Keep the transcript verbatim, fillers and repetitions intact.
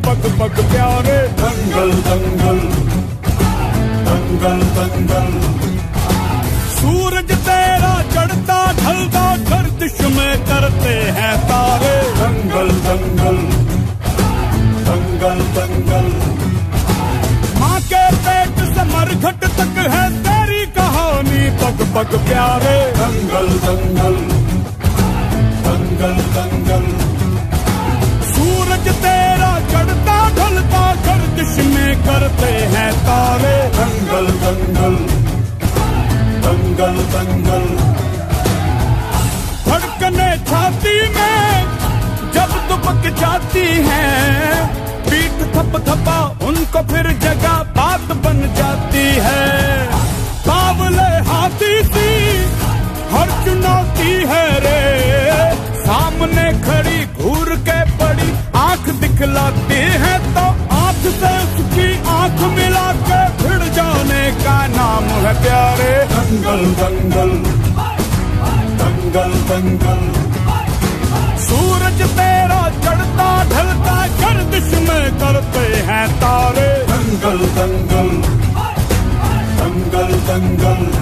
पग पग प्यारे। दंगल दंगल दंगल दंगल, सूरज तेरा चढ़ता ढलता गर्दिश में करते हैं तारे। दंगल दंगल दंगल दंगल, माँ के पेट से मरघट तक है तेरी कहानी पग पग प्यारे। दंगल दंगल दंगल दंगल, सूरज तेरा चढ़ता ढलता गर्दिश में करते हैं तारे। दंगल दंगल दंगल दंगल, धड़कने छाती में जब दुबक जाती है, पीठ थप थपा उनको फिर जगह बात बन जाती है। बावले हाथी सी हर चुनौती है रे, सामने खड़ी घूर के बड़ी आंख दिखलाती है, तो आंख से उसकी आंख मिला के भिड़ जाने का नाम है प्यारे। दंगल दंगल दंगल दंगल, सूरज तेरा चढ़ता ढलता गर्दिश में करते हैं तारे। दंगल दंगल दंगल दंगल।